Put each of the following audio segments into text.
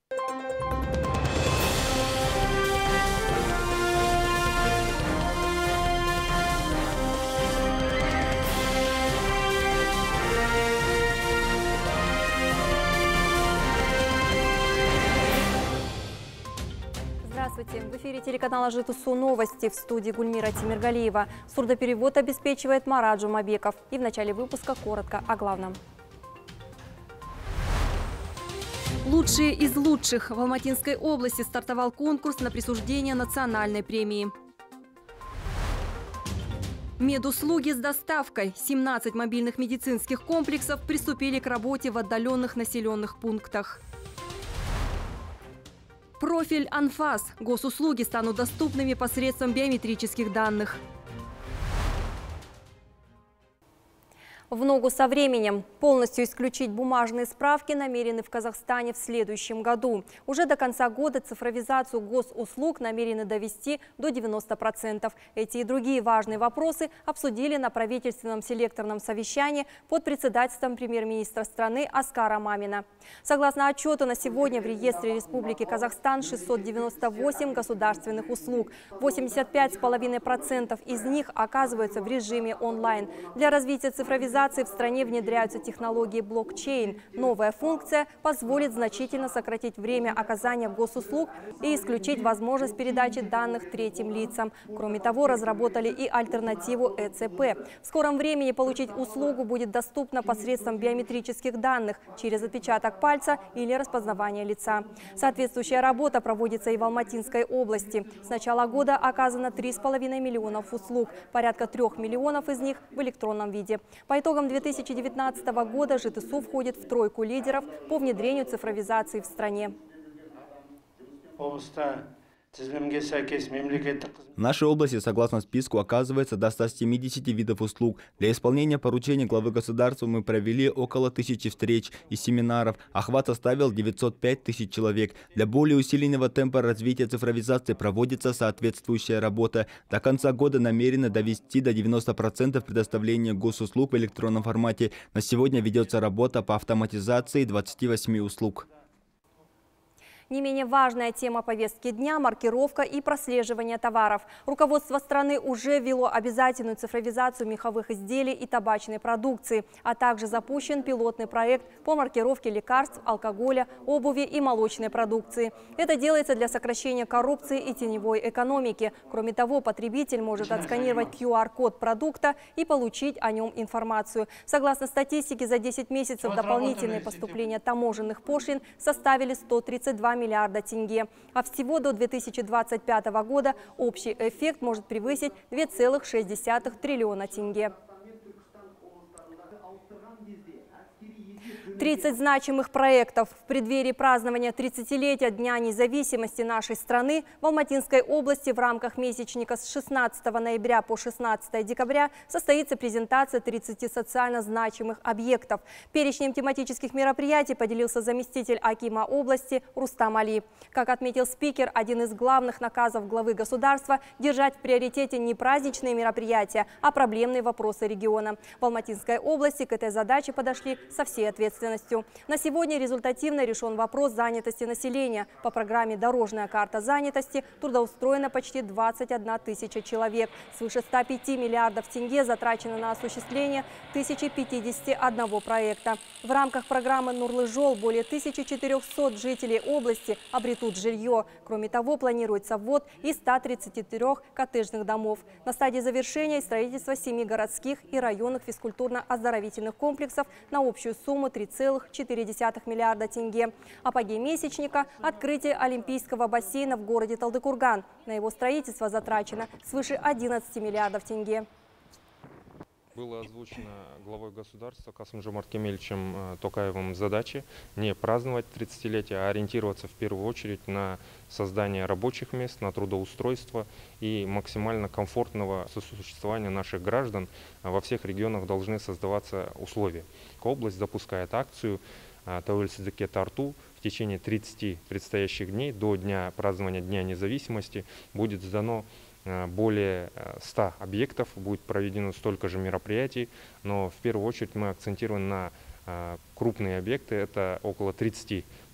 Здравствуйте! В эфире телеканала ЖТСУ новости, в студии Гульмира Тимиргалиева. Сурдоперевод обеспечивает Марат Жумабеков. И в начале выпуска коротко о главном. Лучшие из лучших. В Алматинской области стартовал конкурс на присуждение национальной премии. Медуслуги с доставкой. 17 мобильных медицинских комплексов приступили к работе в отдаленных населенных пунктах. Профиль АНФАС. Госуслуги станут доступными посредством биометрических данных. В ногу со временем. Полностью исключить бумажные справки намерены в Казахстане в следующем году. Уже до конца года цифровизацию госуслуг намерены довести до 90%. Эти и другие важные вопросы обсудили на правительственном селекторном совещании под председательством премьер-министра страны Аскара Мамина. Согласно отчету, на сегодня в реестре Республики Казахстан 698 государственных услуг. 85,5% из них оказываются в режиме онлайн. Для развития цифровизации в стране внедряются технологии блокчейн. Новая функция позволит значительно сократить время оказания госуслуг и исключить возможность передачи данных третьим лицам. Кроме того, разработали и альтернативу ЭЦП. В скором времени получить услугу будет доступно посредством биометрических данных через отпечаток пальца или распознавание лица. Соответствующая работа проводится и в Алматинской области. С начала года оказано 3,5 миллионов услуг. Порядка 3 миллионов из них в электронном виде. По итогам 2019 года ЖТСУ входит в тройку лидеров по внедрению цифровизации в стране. В нашей области, согласно списку, оказывается до 170 видов услуг. Для исполнения поручений главы государства мы провели около 1000 встреч и семинаров. Охват составил 905 тысяч человек. Для более усиленного темпа развития цифровизации проводится соответствующая работа. До конца года намерены довести до 90% предоставления госуслуг в электронном формате. На сегодня ведется работа по автоматизации 28 услуг. Не менее важная тема повестки дня – маркировка и прослеживание товаров. Руководство страны уже ввело обязательную цифровизацию меховых изделий и табачной продукции, а также запущен пилотный проект по маркировке лекарств, алкоголя, обуви и молочной продукции. Это делается для сокращения коррупции и теневой экономики. Кроме того, потребитель может отсканировать QR-код продукта и получить о нем информацию. Согласно статистике, за 10 месяцев дополнительные поступления таможенных пошлин составили 132 миллиарда тенге. А всего до 2025 года общий эффект может превысить 2,6 триллиона тенге. 30 значимых проектов. В преддверии празднования 30-летия Дня независимости нашей страны в Алматинской области в рамках месячника с 16 ноября по 16 декабря состоится презентация 30 социально значимых объектов. Перечнем тематических мероприятий поделился заместитель акима области Рустам Али. Как отметил спикер, один из главных наказов главы государства – держать в приоритете не праздничные мероприятия, а проблемные вопросы региона. В Алматинской области к этой задаче подошли со всей ответственностью. На сегодня результативно решен вопрос занятости населения. По программе «Дорожная карта занятости» трудоустроено почти 21 тысяча человек. Свыше 105 миллиардов тенге затрачено на осуществление 1051 проекта. В рамках программы «Нурлы-Жол» более 1400 жителей области обретут жилье. Кроме того, планируется ввод и 133 коттеджных домов. На стадии завершения строительство 7 городских и районных физкультурно-оздоровительных комплексов на общую сумму 3,4 миллиарда тенге. Апогей месячника – открытие Олимпийского бассейна в городе Талдыкурган. На его строительство затрачено свыше 11 миллиардов тенге. Было озвучено главой государства Касым-Жомарт Кемелевичем Токаевым задачи не праздновать 30-летие, а ориентироваться в первую очередь на создание рабочих мест, на трудоустройство и максимально комфортного сосуществования наших граждан. Во всех регионах должны создаваться условия. Область запускает акцию «Тәуелсіздікке тарту». В течение 30 предстоящих дней до дня празднования Дня независимости будет сдано более 100 объектов, будет проведено столько же мероприятий, но в первую очередь мы акцентируем на крупные объекты, это около 30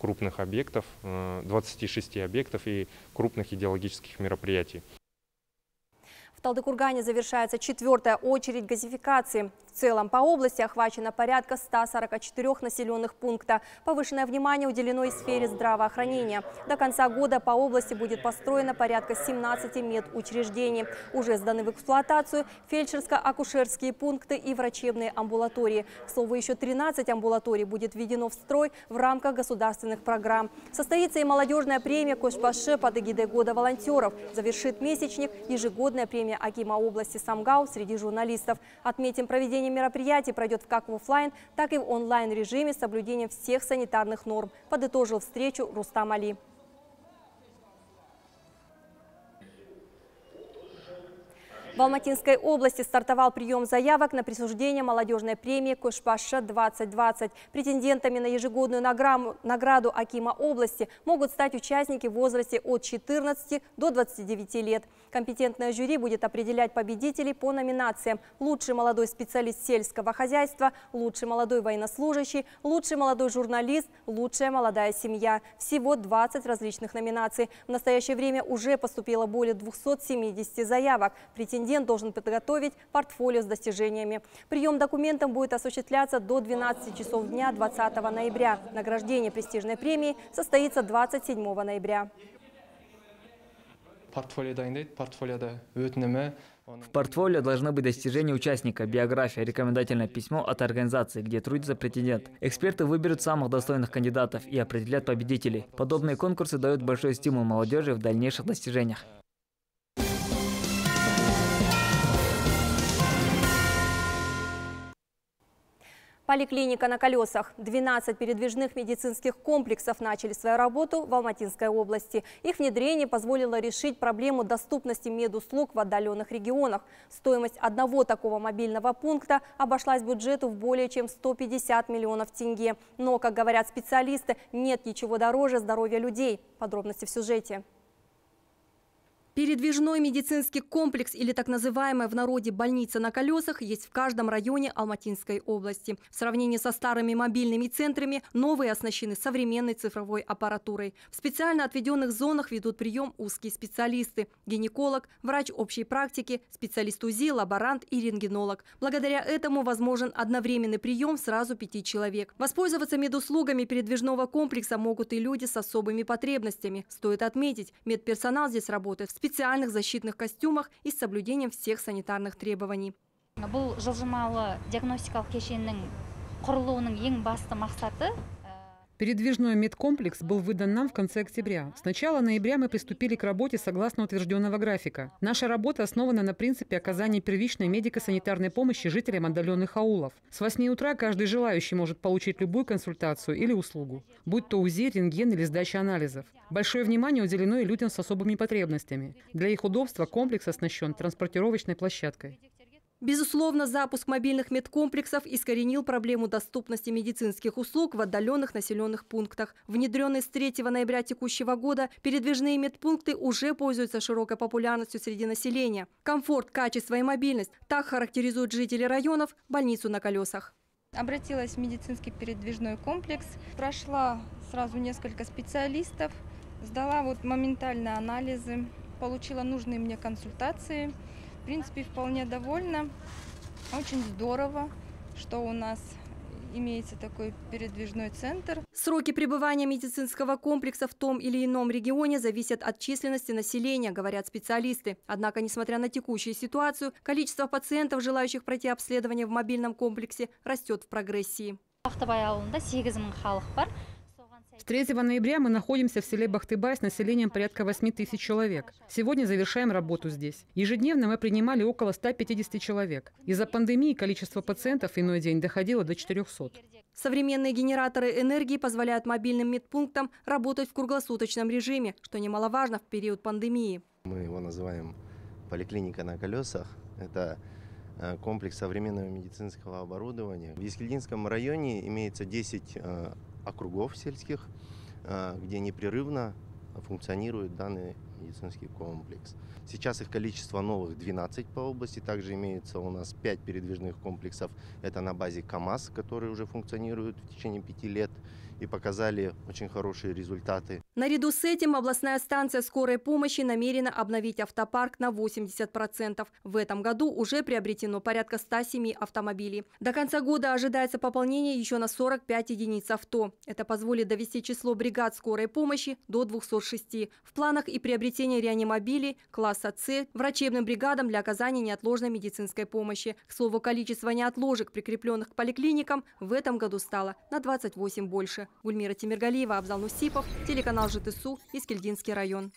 крупных объектов, 26 объектов и крупных идеологических мероприятий. В Талдыкургане завершается 4-я очередь газификации. В целом по области охвачено порядка 144 населенных пунктов. Повышенное внимание уделено и сфере здравоохранения. До конца года по области будет построено порядка 17 медучреждений. Уже сданы в эксплуатацию фельдшерско-акушерские пункты и врачебные амбулатории. К слову, еще 13 амбулаторий будет введено в строй в рамках государственных программ. Состоится и молодежная премия «Кошпаше» под эгидой года волонтеров. Завершит месячник ежегодная премия акима области Самгау среди журналистов. Отметим, проведение мероприятий пройдет как в офлайн, так и в онлайн-режиме с соблюдением всех санитарных норм, подытожил встречу Рустам Али. В Алматинской области стартовал прием заявок на присуждение молодежной премии «Кошпаше-2020». Претендентами на ежегодную награду акима области могут стать участники в возрасте от 14 до 29 лет. Компетентное жюри будет определять победителей по номинациям: лучший молодой специалист сельского хозяйства, лучший молодой военнослужащий, лучший молодой журналист, лучшая молодая семья. Всего 20 различных номинаций. В настоящее время уже поступило более 270 заявок. Претендент должен подготовить портфолио с достижениями. Прием документов будет осуществляться до 12 часов дня 20 ноября. Награждение престижной премии состоится 27 ноября. В портфолио должны быть достижения участника, биография, рекомендательное письмо от организации, где трудится претендент. Эксперты выберут самых достойных кандидатов и определят победителей. Подобные конкурсы дают большой стимул молодежи в дальнейших достижениях. Поликлиника на колесах. 12 передвижных медицинских комплексов начали свою работу в Алматинской области. Их внедрение позволило решить проблему доступности медуслуг в отдаленных регионах. Стоимость одного такого мобильного пункта обошлась бюджету в более чем 150 миллионов тенге. Но, как говорят специалисты, нет ничего дороже здоровья людей. Подробности в сюжете. Передвижной медицинский комплекс, или так называемая в народе больница на колесах, есть в каждом районе Алматинской области. В сравнении со старыми мобильными центрами новые оснащены современной цифровой аппаратурой. В специально отведенных зонах ведут прием узкие специалисты: гинеколог, врач общей практики, специалист УЗИ, лаборант и рентгенолог. Благодаря этому возможен одновременный прием сразу 5 человек. Воспользоваться медуслугами передвижного комплекса могут и люди с особыми потребностями. Стоит отметить, медперсонал здесь работает в специальных защитных костюмах и с соблюдением всех санитарных требований. Бұл жылжымалы диагностикалық кешеннің құрылуының ең басты мақсаты. Передвижной медкомплекс был выдан нам в конце октября. С начала ноября мы приступили к работе согласно утвержденного графика. Наша работа основана на принципе оказания первичной медико-санитарной помощи жителям отдаленных аулов. С 8 утра каждый желающий может получить любую консультацию или услугу, будь то УЗИ, рентген или сдача анализов. Большое внимание уделено и людям с особыми потребностями. Для их удобства комплекс оснащен транспортировочной площадкой. Безусловно, запуск мобильных медкомплексов искоренил проблему доступности медицинских услуг в отдаленных населенных пунктах. Внедренные с 3 ноября текущего года, передвижные медпункты уже пользуются широкой популярностью среди населения. Комфорт, качество и мобильность – так характеризуют жители районов больницу на колесах. Обратилась в медицинский передвижной комплекс, прошла сразу несколько специалистов, сдала моментально анализы, получила нужные мне консультации. В принципе, вполне довольна. Очень здорово, что у нас имеется такой передвижной центр. Сроки пребывания медицинского комплекса в том или ином регионе зависят от численности населения, говорят специалисты. Однако, несмотря на текущую ситуацию, количество пациентов, желающих пройти обследование в мобильном комплексе, растет в прогрессии. С 3 ноября мы находимся в селе Бахтыбай с населением порядка 8 тысяч человек. Сегодня завершаем работу здесь. Ежедневно мы принимали около 150 человек. Из-за пандемии количество пациентов иной день доходило до 400. Современные генераторы энергии позволяют мобильным медпунктам работать в круглосуточном режиме, что немаловажно в период пандемии. Мы его называем поликлиника на колесах. Это комплекс современного медицинского оборудования. В Ескельдинском районе имеется 10 округов сельских, где непрерывно функционирует данный медицинский комплекс. Сейчас их количество новых 12 по области. Также имеется у нас 5 передвижных комплексов. Это на базе КАМАЗ, которые уже функционируют в течение 5 лет. и показали очень хорошие результаты. Наряду с этим областная станция скорой помощи намерена обновить автопарк на 80%. В этом году уже приобретено порядка 107 автомобилей. До конца года ожидается пополнение еще на 45 единиц авто. Это позволит довести число бригад скорой помощи до 206. В планах и приобретение реанимобилей класса С врачебным бригадам для оказания неотложной медицинской помощи. К слову, количество неотложек, прикрепленных к поликлиникам, в этом году стало на 28 больше. Гульмира Тимиргалиева, Абзал Нусипов, телеканал ЖТСУ, Искельдинский район.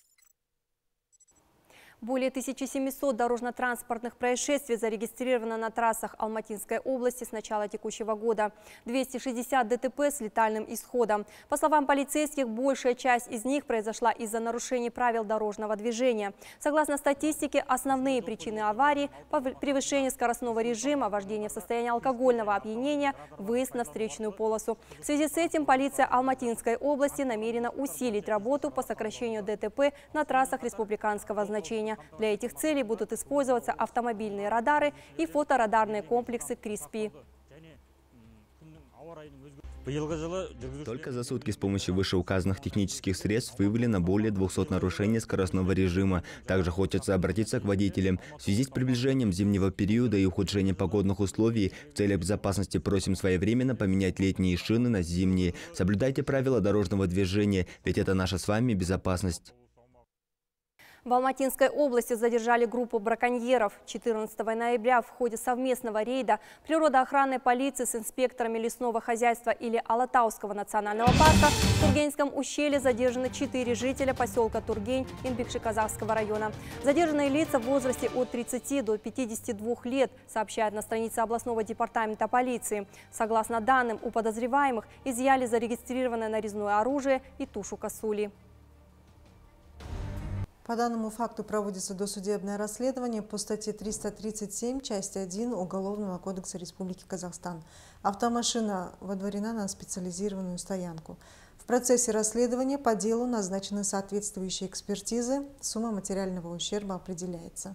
Более 1700 дорожно-транспортных происшествий зарегистрировано на трассах Алматинской области с начала текущего года. 260 ДТП с летальным исходом. По словам полицейских, большая часть из них произошла из-за нарушений правил дорожного движения. Согласно статистике, основные причины аварий – превышение скоростного режима, вождение в состоянии алкогольного опьянения, выезд на встречную полосу. В связи с этим полиция Алматинской области намерена усилить работу по сокращению ДТП на трассах республиканского значения. Для этих целей будут использоваться автомобильные радары и фоторадарные комплексы КРИСПИ. Только за сутки с помощью вышеуказанных технических средств выявлено более 200 нарушений скоростного режима. Также хочется обратиться к водителям. В связи с приближением зимнего периода и ухудшением погодных условий в целях безопасности просим своевременно поменять летние шины на зимние. Соблюдайте правила дорожного движения, ведь это наша с вами безопасность. В Алматинской области задержали группу браконьеров. 14 ноября в ходе совместного рейда природоохранной полиции с инспекторами лесного хозяйства или Алатауского национального парка в Тургеневском ущелье задержаны 4 жителя поселка Тургень Инбекши-Казахского района. Задержанные лица в возрасте от 30 до 52 лет, сообщают на странице областного департамента полиции. Согласно данным, у подозреваемых изъяли зарегистрированное нарезное оружие и тушу косули. По данному факту проводится досудебное расследование по статье 337, часть 1 Уголовного кодекса Республики Казахстан. Автомашина водворена на специализированную стоянку. В процессе расследования по делу назначены соответствующие экспертизы. Сумма материального ущерба определяется.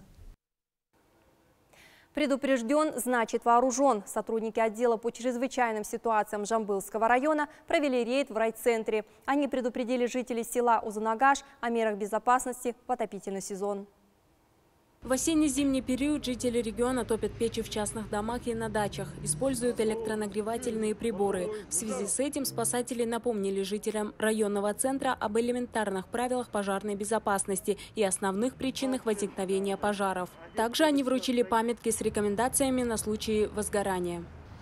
Предупрежден, значит вооружен. Сотрудники отдела по чрезвычайным ситуациям Жамбылского района провели рейд в райцентре. Они предупредили жителей села Узунагаш о мерах безопасности в отопительный сезон. В осенне-зимний период жители региона топят печи в частных домах и на дачах, используют электронагревательные приборы. В связи с этим спасатели напомнили жителям районного центра об элементарных правилах пожарной безопасности и основных причинах возникновения пожаров. Также они вручили памятки с рекомендациями на случай возгорания.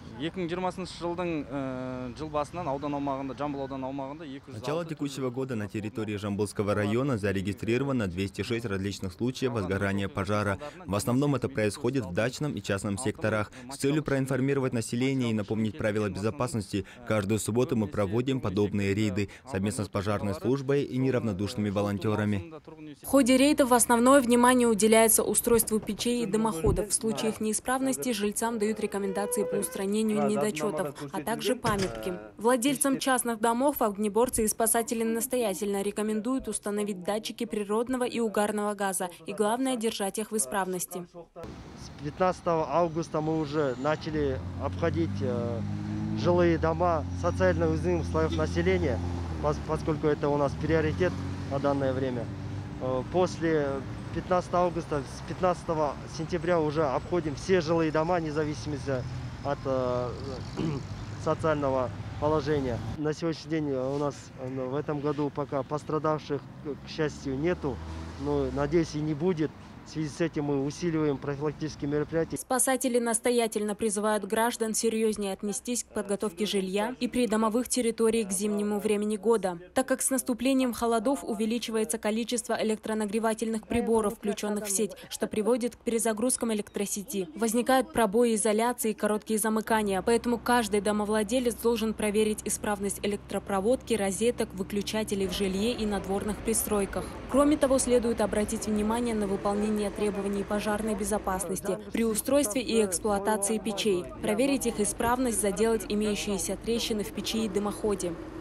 С начала текущего года на территории Жамбылского района зарегистрировано 206 различных случаев возгорания пожара. В основном это происходит в дачном и частном секторах. С целью проинформировать население и напомнить правила безопасности, каждую субботу мы проводим подобные рейды совместно с пожарной службой и неравнодушными волонтерами. В ходе рейдов основное внимание уделяется устройству печей и дымоходов. В случае их неисправности жильцам дают рекомендации по устранению недочетов, а также памятки. Владельцам частных домов огнеборцы и спасатели настоятельно рекомендуют установить датчики природного и угарного газа и, главное, держать их в исправности. С 15 августа мы уже начали обходить жилые дома социально уязвимых слоев населения, поскольку это у нас приоритет на данное время. После 15 августа, с 15 сентября уже обходим все жилые дома, независимо от социального положения. На сегодняшний день у нас в этом году пока пострадавших, к счастью, нету, но, надеюсь, и не будет. В связи с этим мы усиливаем профилактические мероприятия. Спасатели настоятельно призывают граждан серьезнее отнестись к подготовке жилья и придомовых территорий к зимнему времени года, так как с наступлением холодов увеличивается количество электронагревательных приборов, включенных в сеть, что приводит к перезагрузкам электросети. Возникают пробои изоляции и короткие замыкания, поэтому каждый домовладелец должен проверить исправность электропроводки, розеток, выключателей в жилье и надворных пристройках. Кроме того, следует обратить внимание на выполнение требований пожарной безопасности при устройстве и эксплуатации печей, проверить их исправность, заделать имеющиеся трещины в печи и дымоходе.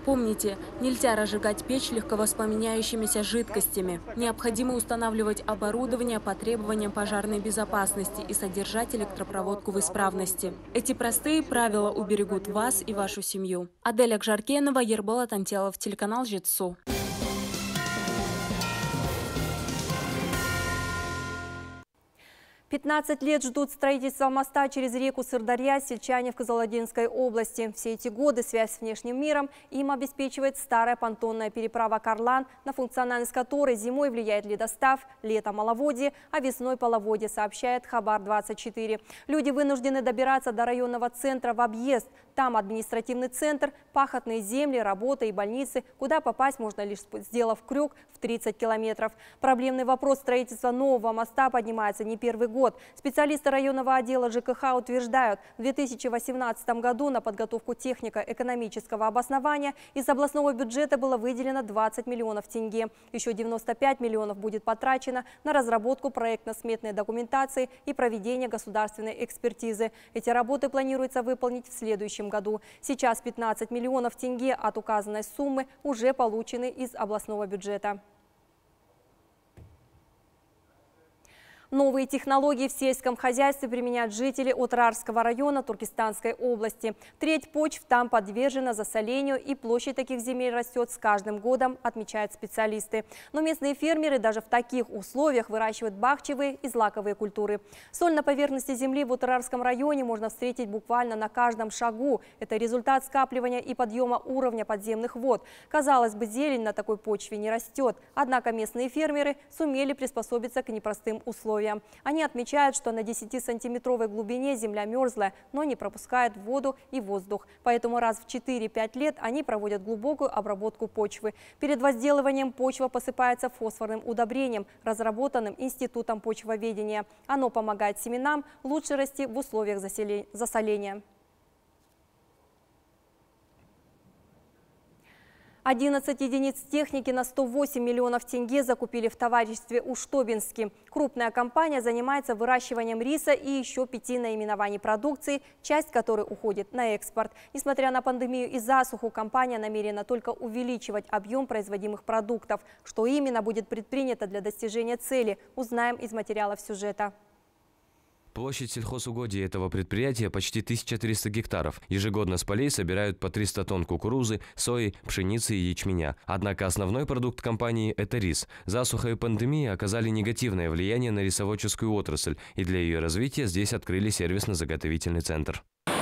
Помните, нельзя разжигать печь легковоспламеняющимися жидкостями. Необходимо устанавливать оборудование по требованиям пожарной безопасности и содержать электропроводку в исправности. Эти простые правила уберегут вас и вашу семью. Адель Акжаркенова, Ерболат Антелов, телеканал Жетсу. 15 лет ждут строительства моста через реку Сырдарья сельчане в Кызылординской области. Все эти годы связь с внешним миром им обеспечивает старая понтонная переправа Карлан, на функциональность которой зимой влияет ледостав, летом маловодье, а весной половодье, сообщает Хабар-24. Люди вынуждены добираться до районного центра в объезд. Там административный центр, пахотные земли, работа и больницы, куда попасть можно лишь сделав крюк в 30 километров. Проблемный вопрос строительства нового моста поднимается не первый год. Специалисты районного отдела ЖКХ утверждают, в 2018 году на подготовку технико-экономического обоснования из областного бюджета было выделено 20 миллионов тенге. Еще 95 миллионов будет потрачено на разработку проектно-сметной документации и проведение государственной экспертизы. Эти работы планируется выполнить в следующем году. Сейчас 15 миллионов тенге от указанной суммы уже получены из областного бюджета. Новые технологии в сельском хозяйстве применяют жители Отрарского района Туркестанской области. Треть почв там подвержена засолению, и площадь таких земель растет с каждым годом, отмечают специалисты. Но местные фермеры даже в таких условиях выращивают бахчевые и злаковые культуры. Соль на поверхности земли в Отрарском районе можно встретить буквально на каждом шагу. Это результат скапливания и подъема уровня подземных вод. Казалось бы, зелень на такой почве не растет. Однако местные фермеры сумели приспособиться к непростым условиям. Они отмечают, что на 10-сантиметровой глубине земля мерзлая, но не пропускает воду и воздух. Поэтому раз в 4-5 лет они проводят глубокую обработку почвы. Перед возделыванием почва посыпается фосфорным удобрением, разработанным Институтом почвоведения. Оно помогает семенам лучше расти в условиях засоления. 11 единиц техники на 108 миллионов тенге закупили в товариществе Уштобинске. Крупная компания занимается выращиванием риса и еще 5 наименований продукции, часть которой уходит на экспорт. Несмотря на пандемию и засуху, компания намерена только увеличивать объем производимых продуктов. Что именно будет предпринято для достижения цели, узнаем из материалов сюжета. Площадь сельхозугодий этого предприятия почти 1300 гектаров. Ежегодно с полей собирают по 300 тонн кукурузы, сои, пшеницы и ячменя. Однако основной продукт компании – это рис. Засуха и пандемия оказали негативное влияние на рисоводческую отрасль, и для ее развития здесь открыли сервисно-заготовительный центр.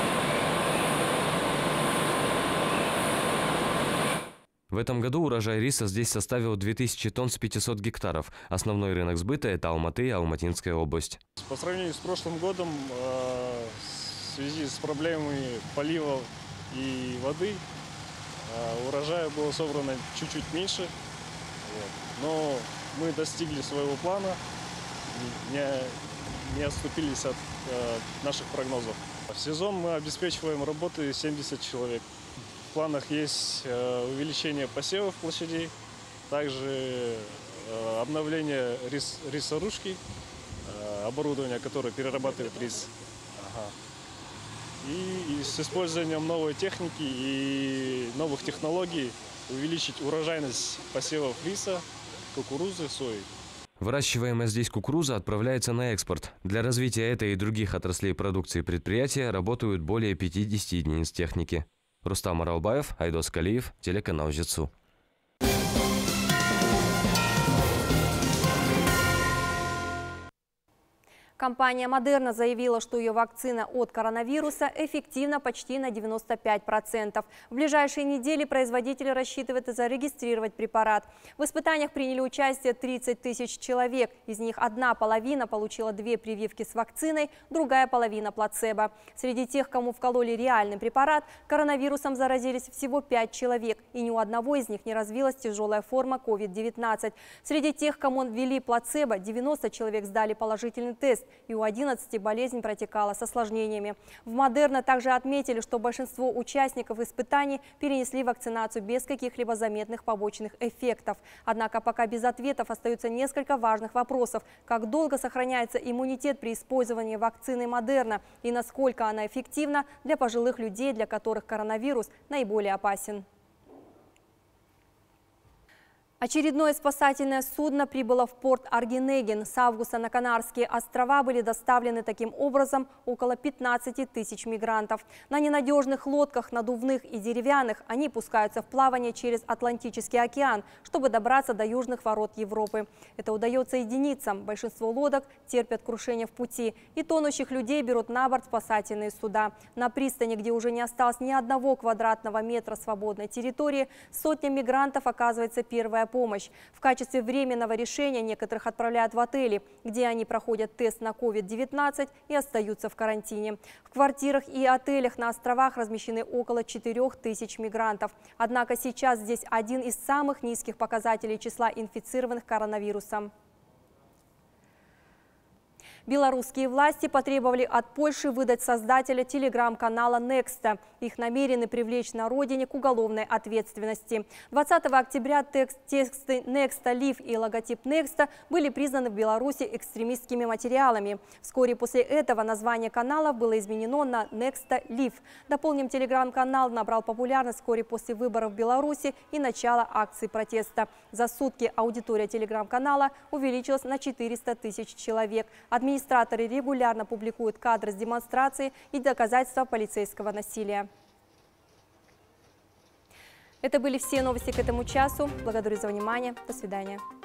В этом году урожай риса здесь составил 2000 тонн с 500 гектаров. Основной рынок сбыта – это Алматы и Алматинская область. По сравнению с прошлым годом, в связи с проблемами поливов и воды, урожая было собрано чуть-чуть меньше. Но мы достигли своего плана, не отступились от наших прогнозов. В сезон мы обеспечиваем работы 70 человек. В планах есть увеличение посевов площадей, также обновление рисорушки, оборудование, которое перерабатывает рис. И с использованием новой техники и новых технологий увеличить урожайность посевов риса, кукурузы, сои. Выращиваемая здесь кукуруза отправляется на экспорт. Для развития этой и других отраслей продукции предприятия работают более 50 единиц техники. Рустам Аралбаев, Айдос Калиев, телеканал Жетсу. Компания «Модерна» заявила, что ее вакцина от коронавируса эффективна почти на 95%. В ближайшие недели производитель рассчитывает зарегистрировать препарат. В испытаниях приняли участие 30 тысяч человек. Из них одна половина получила 2 прививки с вакциной, другая половина – плацебо. Среди тех, кому вкололи реальный препарат, коронавирусом заразились всего 5 человек. И ни у одного из них не развилась тяжелая форма COVID-19. Среди тех, кому ввели плацебо, 90 человек сдали положительный тест. И у 11 болезнь протекала с осложнениями. В «Модерна» также отметили, что большинство участников испытаний перенесли вакцинацию без каких-либо заметных побочных эффектов. Однако пока без ответов остаются несколько важных вопросов. Как долго сохраняется иммунитет при использовании вакцины «Модерна» и насколько она эффективна для пожилых людей, для которых коронавирус наиболее опасен. Очередное спасательное судно прибыло в порт Аргинегин. С августа на Канарские острова были доставлены таким образом около 15 тысяч мигрантов. На ненадежных лодках, надувных и деревянных, они пускаются в плавание через Атлантический океан, чтобы добраться до южных ворот Европы. Это удается единицам. Большинство лодок терпят крушение в пути. И тонущих людей берут на борт спасательные суда. На пристани, где уже не осталось ни одного квадратного метра свободной территории, сотням мигрантов оказывается первая помощь. В качестве временного решения некоторых отправляют в отели, где они проходят тест на COVID-19 и остаются в карантине. В квартирах и отелях на островах размещены около 4000 мигрантов. Однако сейчас здесь один из самых низких показателей числа инфицированных коронавирусом. Белорусские власти потребовали от Польши выдать создателя телеграм-канала Nexta. Их намерены привлечь на родине к уголовной ответственности. 20 октября тексты Nexta Live и логотип Nexta были признаны в Беларуси экстремистскими материалами. Вскоре после этого название канала было изменено на Nexta Live. Дополним, телеграм-канал набрал популярность вскоре после выборов в Беларуси и начала акции протеста. За сутки аудитория телеграм-канала увеличилась на 400 тысяч человек. Администраторы регулярно публикуют кадры с демонстрации и доказательства полицейского насилия. Это были все новости к этому часу. Благодарю за внимание. До свидания.